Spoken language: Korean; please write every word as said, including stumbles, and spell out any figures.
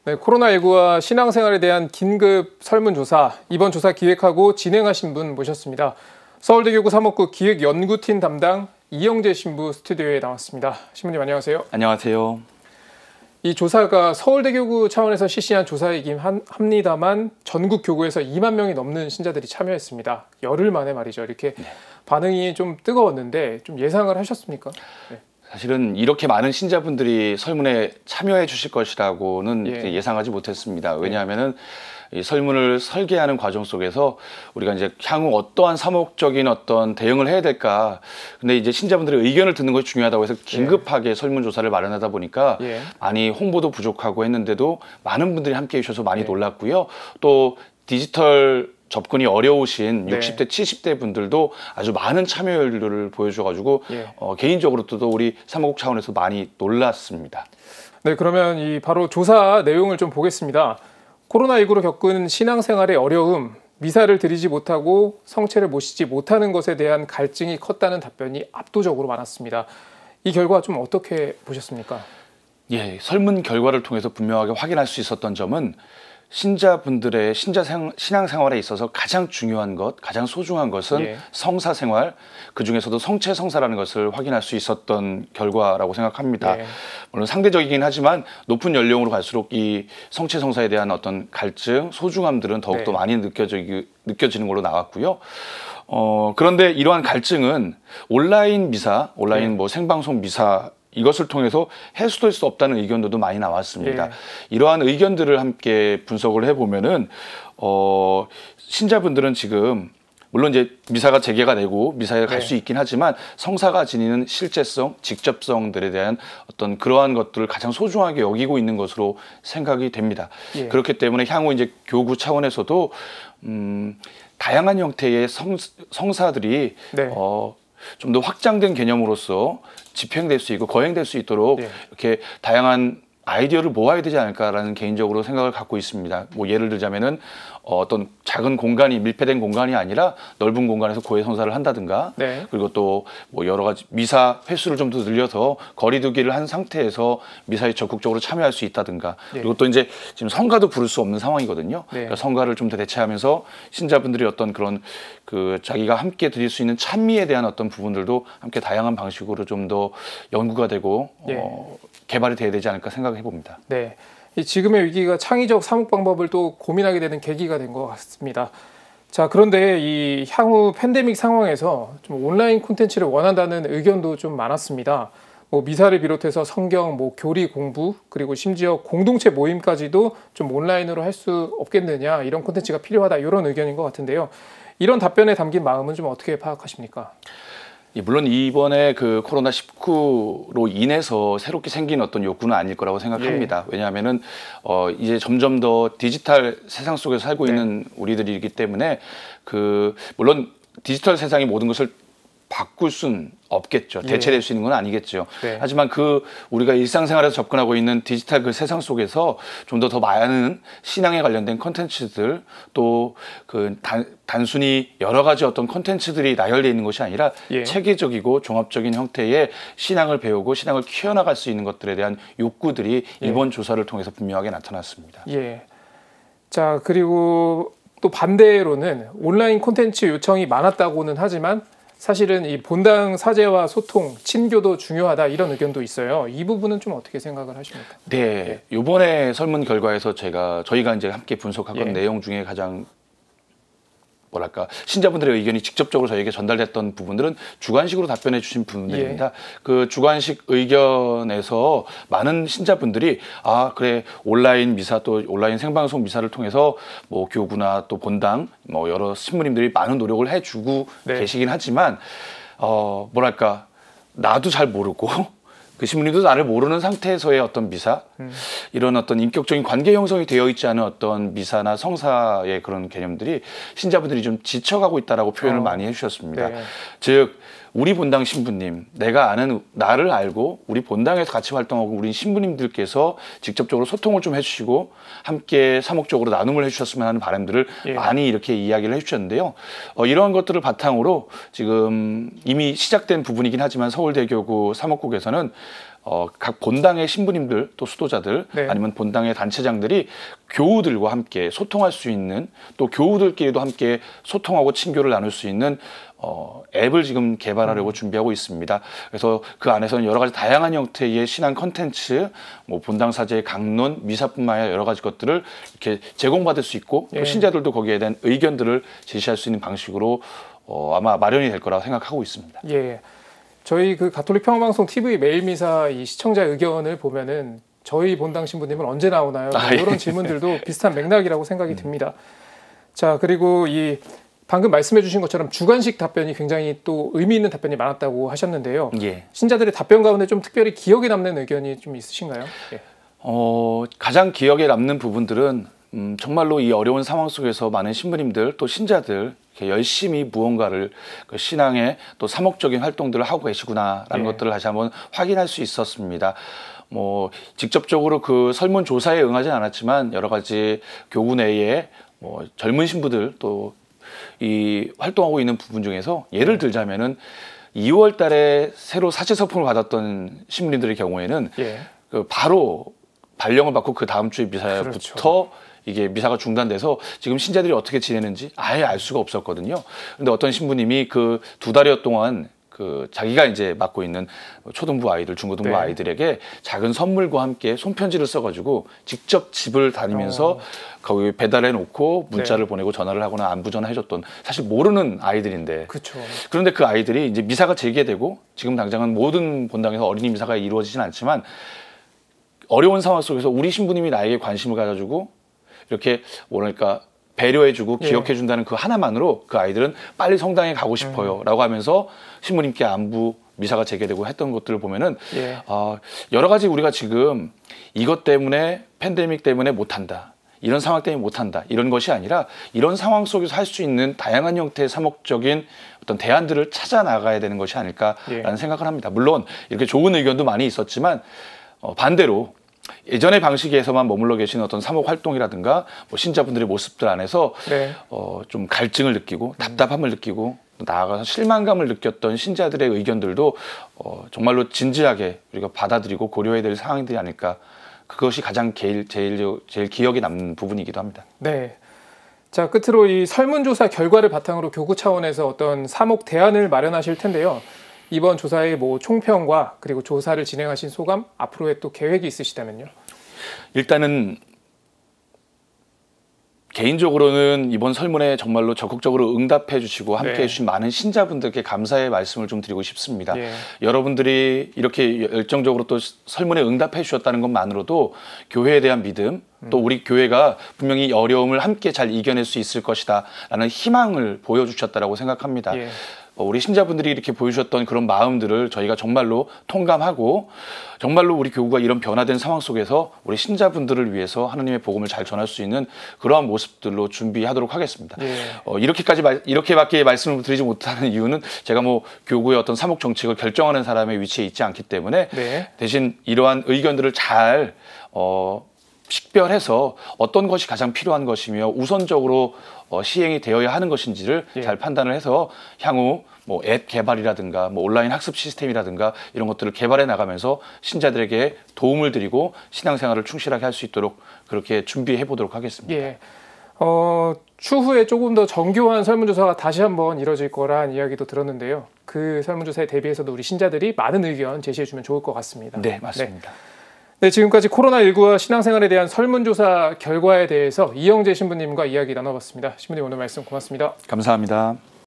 네, 코로나십구와 신앙생활에 대한 긴급 설문조사, 이번 조사 기획하고 진행하신 분 모셨습니다. 서울대교구 사목구 기획연구팀 담당 이영재 신부 스튜디오에 나왔습니다. 신부님 안녕하세요. 안녕하세요. 이 조사가 서울대교구 차원에서 실시한 조사이긴 합니다만 전국 교구에서 이만 명이 넘는 신자들이 참여했습니다. 열흘 만에 말이죠. 이렇게 네. 반응이 좀 뜨거웠는데 좀 예상을 하셨습니까? 네. 사실은 이렇게 많은 신자분들이 설문에 참여해 주실 것이라고는 예. 예상하지 못했습니다. 왜냐하면은 이 설문을 설계하는 과정 속에서 우리가 이제 향후 어떠한 사목적인 어떤 대응을 해야 될까. 근데 이제 신자분들의 의견을 듣는 것이 중요하다고 해서 긴급하게 예. 설문조사를 마련하다 보니까 예. 많이 홍보도 부족하고 했는데도 많은 분들이 함께 해주셔서 많이 예. 놀랐고요. 또 디지털 접근이 어려우신 네. 육십 대, 칠십 대 분들도 아주 많은 참여율을 보여줘가지고 예. 어, 개인적으로도 우리 사목국 차원에서 많이 놀랐습니다. 네, 그러면 이 바로 조사 내용을 좀 보겠습니다. 코로나십구로 겪은 신앙생활의 어려움, 미사를 드리지 못하고 성체를 모시지 못하는 것에 대한 갈증이 컸다는 답변이 압도적으로 많았습니다. 이 결과 좀 어떻게 보셨습니까? 예, 설문 결과를 통해서 분명하게 확인할 수 있었던 점은 신자분들의 신자 생, 신앙생활에 있어서 가장 중요한 것, 가장 소중한 것은 예. 성사생활, 그중에서도 성체성사라는 것을 확인할 수 있었던 결과라고 생각합니다. 예. 물론 상대적이긴 하지만 높은 연령으로 갈수록 이 성체성사에 대한 어떤 갈증, 소중함들은 더욱더 네. 많이 느껴지, 느껴지는 걸로 나왔고요. 어, 그런데 이러한 갈증은 온라인 미사, 온라인 예. 뭐 생방송 미사 이것을 통해서 해소될 수 없다는 의견들도 많이 나왔습니다. 예. 이러한 의견들을 함께 분석을 해보면은 어, 신자분들은 지금 물론 이제 미사가 재개가 되고 미사에 갈 수 네. 있긴 하지만 성사가 지니는 실제성, 직접성들에 대한 어떤 그러한 것들을 가장 소중하게 여기고 있는 것으로 생각이 됩니다. 예. 그렇기 때문에 향후 이제 교구 차원에서도 음, 다양한 형태의 성, 성사들이 네. 어, 좀 더 확장된 개념으로서 집행될 수 있고 거행될 수 있도록 네. 이렇게 다양한 아이디어를 모아야 되지 않을까라는 개인적으로 생각을 갖고 있습니다. 뭐 예를 들자면은 어떤 작은 공간이 밀폐된 공간이 아니라 넓은 공간에서 고해 성사를 한다든가 네. 그리고 또 뭐 여러 가지 미사 횟수를 좀 더 늘려서 거리두기를 한 상태에서 미사에 적극적으로 참여할 수 있다든가 네. 그리고 또 이제 지금 성가도 부를 수 없는 상황이거든요. 네. 그러니까 성가를 좀 더 대체하면서 신자분들이 어떤 그런 그 자기가 함께 드릴 수 있는 찬미에 대한 어떤 부분들도 함께 다양한 방식으로 좀 더 연구가 되고 네. 어, 개발이 돼야 되지 않을까 생각해 봅니다. 네. 이 지금의 위기가 창의적 사목 방법을 또 고민하게 되는 계기가 된 것 같습니다. 자, 그런데 이 향후 팬데믹 상황에서 좀 온라인 콘텐츠를 원한다는 의견도 좀 많았습니다. 뭐 미사를 비롯해서 성경, 뭐 교리 공부, 그리고 심지어 공동체 모임까지도 좀 온라인으로 할 수 없겠느냐, 이런 콘텐츠가 필요하다, 이런 의견인 것 같은데요. 이런 답변에 담긴 마음은 좀 어떻게 파악하십니까? 물론 이번에 그 코로나 십구로 인해서 새롭게 생긴 어떤 욕구는 아닐 거라고 생각합니다. 예. 왜냐하면은 어 이제 점점 더 디지털 세상 속에서 살고 네. 있는 우리들이기 때문에 그 물론 디지털 세상이 모든 것을 바꿀 수는 없겠죠. 대체될 수 있는 건 아니겠죠. 네. 하지만 그 우리가 일상생활에서 접근하고 있는 디지털 그 세상 속에서 좀 더 더 많은 신앙에 관련된 컨텐츠들 또 그 단순히 여러 가지 어떤 컨텐츠들이 나열되어 있는 것이 아니라 예. 체계적이고 종합적인 형태의 신앙을 배우고 신앙을 키워나갈 수 있는 것들에 대한 욕구들이 예. 이번 조사를 통해서 분명하게 나타났습니다. 예. 자, 그리고 또 반대로는 온라인 콘텐츠 요청이 많았다고는 하지만 사실은 이 본당 사제와 소통, 친교도 중요하다, 이런 의견도 있어요. 이 부분은 좀 어떻게 생각을 하십니까? 네, 이번에 설문 결과에서 제가 저희가 이제 함께 분석한 예. 내용 중에 가장 뭐랄까 신자분들의 의견이 직접적으로 저에게 전달됐던 부분들은 주관식으로 답변해 주신 부분들입니다. 예. 그 주관식 의견에서 많은 신자분들이 아 그래 온라인 미사 또 온라인 생방송 미사를 통해서 뭐 교구나 또 본당 뭐 여러 신부님들이 많은 노력을 해주고 네. 계시긴 하지만 어 뭐랄까 나도 잘 모르고 그 신부님도 나를 모르는 상태에서의 어떤 미사, 음. 이런 어떤 인격적인 관계 형성이 되어 있지 않은 어떤 미사나 성사의 그런 개념들이 신자분들이 좀 지쳐가고 있다라고 표현을 어. 많이 해주셨습니다. 네. 즉 우리 본당 신부님, 내가 아는 나를 알고 우리 본당에서 같이 활동하고 우리 신부님들께서 직접적으로 소통을 좀 해주시고 함께 사목적으로 나눔을 해주셨으면 하는 바람들을 예. 많이 이렇게 이야기를 해주셨는데요. 어, 이러한 것들을 바탕으로 지금 이미 시작된 부분이긴 하지만 서울대교구 사목국에서는 어, 각 본당의 신부님들 또 수도자들 네. 아니면 본당의 단체장들이 교우들과 함께 소통할 수 있는 또 교우들끼리도 함께 소통하고 친교를 나눌 수 있는 어, 앱을 지금 개발하려고 음. 준비하고 있습니다. 그래서 그 안에서는 여러 가지 다양한 형태의 신앙 컨텐츠, 뭐 본당 사제의 강론, 미사뿐만 아니라 여러 가지 것들을 이렇게 제공받을 수 있고 예. 또 신자들도 거기에 대한 의견들을 제시할 수 있는 방식으로 어, 아마 마련이 될 거라고 생각하고 있습니다. 예. 저희 그 가톨릭 평화방송 티비 매일 미사 이 시청자 의견을 보면은 저희 본당 신부님은 언제 나오나요? 아, 뭐 이런 예. 질문들도 비슷한 맥락이라고 생각이 음. 듭니다. 자, 그리고 이 방금 말씀해 주신 것처럼 주관식 답변이 굉장히 또 의미 있는 답변이 많았다고 하셨는데요. 예. 신자들의 답변 가운데 좀 특별히 기억에 남는 의견이 좀 있으신가요? 예. 어, 가장 기억에 남는 부분들은 음, 정말로 이 어려운 상황 속에서 많은 신부님들 또 신자들 이렇게 열심히 무언가를 그 신앙의 또 사목적인 활동들을 하고 계시구나라는 예. 것들을 다시 한번 확인할 수 있었습니다. 뭐 직접적으로 그 설문 조사에 응하진 않았지만 여러 가지 교구 내에 뭐 젊은 신부들 또 이 활동하고 있는 부분 중에서 예를 들자면은 이월 달에 새로 사제서품을 받았던 신부님들의 경우에는 예. 그 바로 발령을 받고 그 다음 주에 미사부터 그렇죠. 이게 미사가 중단돼서 지금 신자들이 어떻게 지내는지 아예 알 수가 없었거든요. 근데 어떤 신부님이 그 두 달여 동안 그 자기가 이제 맡고 있는 초등부 아이들, 중고등부 네. 아이들에게 작은 선물과 함께 손편지를 써가지고 직접 집을 다니면서 어. 거기 배달해 놓고 문자를 네. 보내고 전화를 하거나 안부 전화해줬던 사실 모르는 아이들인데. 그쵸. 그런데 그 아이들이 이제 미사가 재개되고 지금 당장은 모든 본당에서 어린이 미사가 이루어지진 않지만 어려운 상황 속에서 우리 신부님이 나에게 관심을 가져주고 이렇게 뭐랄까. 배려해주고 기억해준다는 그 하나만으로 그 아이들은 빨리 성당에 가고 싶어요 음. 라고 하면서 신부님께 안부 미사가 재개되고 했던 것들을 보면은 예. 어, 여러 가지 우리가 지금 이것 때문에 팬데믹 때문에 못한다 이런 상황 때문에 못한다 이런 것이 아니라 이런 상황 속에서 할 수 있는 다양한 형태의 사목적인 어떤 대안들을 찾아 나가야 되는 것이 아닐까라는 예. 생각을 합니다. 물론 이렇게 좋은 의견도 많이 있었지만 어, 반대로 예전의 방식에서만 머물러 계신 어떤 사목 활동이라든가 뭐 신자분들의 모습들 안에서 네. 어, 좀 갈증을 느끼고 답답함을 음. 느끼고 나아가서 실망감을 느꼈던 신자들의 의견들도 어, 정말로 진지하게 우리가 받아들이고 고려해야 될 상황들이 아닐까. 그것이 가장 제일, 제일, 제일 기억에 남는 부분이기도 합니다. 네. 자, 끝으로 이 설문조사 결과를 바탕으로 교구 차원에서 어떤 사목 대안을 마련하실 텐데요. 이번 조사의 뭐 총평과 그리고 조사를 진행하신 소감, 앞으로의 또 계획이 있으시다면요? 일단은 개인적으로는 이번 설문에 정말로 적극적으로 응답해 주시고 함께 네. 해주신 많은 신자분들께 감사의 말씀을 좀 드리고 싶습니다. 네. 여러분들이 이렇게 열정적으로 또 설문에 응답해 주셨다는 것만으로도 교회에 대한 믿음, 음. 또 우리 교회가 분명히 어려움을 함께 잘 이겨낼 수 있을 것이다 라는 희망을 보여주셨다고 생각합니다. 네. 우리 신자분들이 이렇게 보여주셨던 그런 마음들을 저희가 정말로 통감하고 정말로 우리 교구가 이런 변화된 상황 속에서 우리 신자분들을 위해서 하나님의 복음을 잘 전할 수 있는 그러한 모습들로 준비하도록 하겠습니다. 예. 어, 이렇게까지 이렇게밖에 말씀을 드리지 못하는 이유는 제가 뭐 교구의 어떤 사목 정책을 결정하는 사람의 위치에 있지 않기 때문에 네. 대신 이러한 의견들을 잘 어, 식별해서 어떤 것이 가장 필요한 것이며 우선적으로 어, 시행이 되어야 하는 것인지를 예. 잘 판단을 해서 향후 뭐 앱 개발이라든가 뭐 온라인 학습 시스템이라든가 이런 것들을 개발해 나가면서 신자들에게 도움을 드리고 신앙생활을 충실하게 할 수 있도록 그렇게 준비해 보도록 하겠습니다. 예. 어, 추후에 조금 더 정교한 설문조사가 다시 한번 이뤄질 거란 이야기도 들었는데요. 그 설문조사에 대비해서도 우리 신자들이 많은 의견 제시해 주면 좋을 것 같습니다. 네, 맞습니다. 네. 네, 지금까지 코로나십구와 신앙생활에 대한 설문조사 결과에 대해서 이영재 신부님과 이야기 나눠봤습니다. 신부님 오늘 말씀 고맙습니다. 감사합니다.